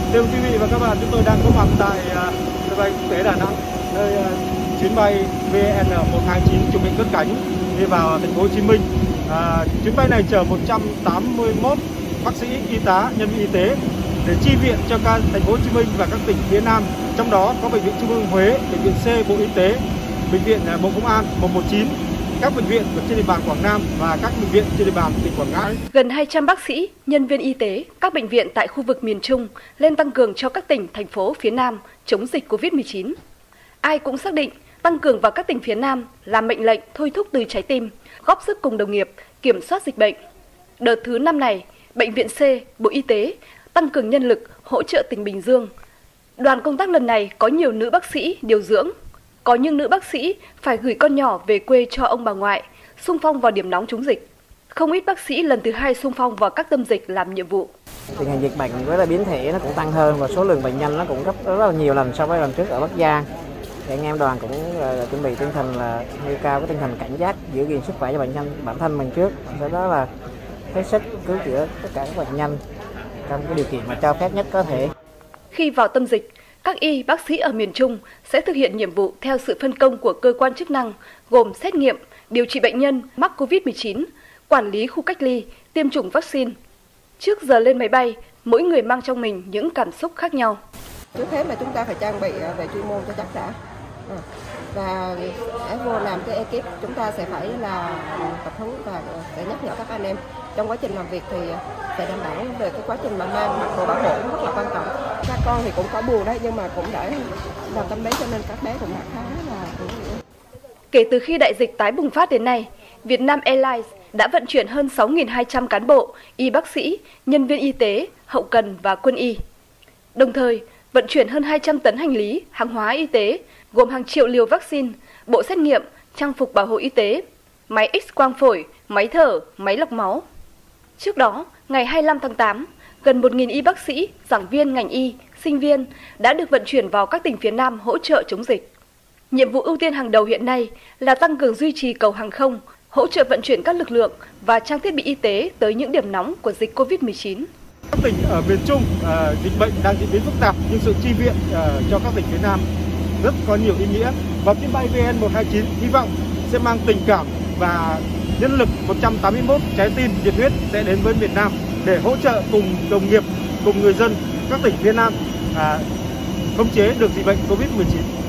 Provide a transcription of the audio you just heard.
Thưa quý vị và các bạn, chúng tôi đang có mặt tại sân bay quốc tế Đà Nẵng, nơi chuyến bay VN129 chuẩn bị cất cánh đi vào thành phố Hồ Chí Minh. Chuyến bay này chở 181 bác sĩ, y tá, nhân viên y tế để chi viện cho thành phố Hồ Chí Minh và các tỉnh phía Nam. Trong đó có bệnh viện Trung ương Huế, bệnh viện C Bộ Y tế, bệnh viện Bộ Công an 119, các bệnh viện trên địa bàn Quảng Nam và các bệnh viện trên địa bàn tỉnh Quảng Ngãi. Gần 200 bác sĩ, nhân viên y tế, các bệnh viện tại khu vực miền Trung lên tăng cường cho các tỉnh, thành phố phía Nam chống dịch Covid-19. Ai cũng xác định tăng cường vào các tỉnh phía Nam là mệnh lệnh thôi thúc từ trái tim, góp sức cùng đồng nghiệp kiểm soát dịch bệnh. Đợt thứ 5 này, bệnh viện C, Bộ Y tế tăng cường nhân lực hỗ trợ tỉnh Bình Dương. Đoàn công tác lần này có nhiều nữ bác sĩ điều dưỡng. Có những nữ bác sĩ phải gửi con nhỏ về quê cho ông bà ngoại, xung phong vào điểm nóng chống dịch. Không ít bác sĩ lần thứ 2 xung phong vào các tâm dịch làm nhiệm vụ. Tình hình dịch bệnh với biến thể nó cũng tăng hơn và số lượng bệnh nhân nó cũng gấp rất là nhiều lần so với lần trước ở Bắc Giang. Thì anh em đoàn cũng chuẩn bị tinh thần là nêu cao cái tinh thần cảnh giác, giữ gìn sức khỏe cho bệnh nhân bản thân mình trước. Sau đó là hết sức cứu chữa tất cả các bệnh nhân trong cái điều kiện mà cho phép nhất có thể. Khi vào tâm dịch, các y bác sĩ ở miền Trung sẽ thực hiện nhiệm vụ theo sự phân công của cơ quan chức năng, gồm xét nghiệm, điều trị bệnh nhân mắc Covid-19, quản lý khu cách ly, tiêm chủng vaccine. Trước giờ lên máy bay, mỗi người mang trong mình những cảm xúc khác nhau. Trước hết là chúng ta phải trang bị về chuyên môn cho chắc đã. Và vô làm cái ekip chúng ta sẽ phải là tập huấn và sẽ nhắc nhở các anh em trong quá trình làm việc thì sẽ đảm bảo về cái quá trình mà mang mặc đồ bảo hộ rất là quan trọng. Các con thì cũng có buồn đấy nhưng mà cũng đã làm tâm lý cho nên các bé cũng đã khá là. Kể từ khi đại dịch tái bùng phát đến nay, Vietnam Airlines đã vận chuyển hơn 6.200 cán bộ, y bác sĩ, nhân viên y tế, hậu cần và quân y. Đồng thời, vận chuyển hơn 200 tấn hành lý, hàng hóa y tế, gồm hàng triệu liều vaccine, bộ xét nghiệm, trang phục bảo hộ y tế, máy X-quang phổi, máy thở, máy lọc máu. Trước đó, ngày 25 tháng 8, gần 1.000 y bác sĩ, giảng viên ngành y, sinh viên đã được vận chuyển vào các tỉnh phía Nam hỗ trợ chống dịch. Nhiệm vụ ưu tiên hàng đầu hiện nay là tăng cường duy trì cầu hàng không, hỗ trợ vận chuyển các lực lượng và trang thiết bị y tế tới những điểm nóng của dịch Covid-19. Các tỉnh ở miền Trung, dịch bệnh đang diễn biến phức tạp nhưng sự chi viện cho các tỉnh phía Nam rất có nhiều ý nghĩa. Và chuyến bay VN129 hy vọng sẽ mang tình cảm và nhân lực 181 trái tim nhiệt huyết sẽ đến với miền Nam để hỗ trợ cùng đồng nghiệp, cùng người dân các tỉnh phía Nam khống chế được dịch bệnh Covid-19.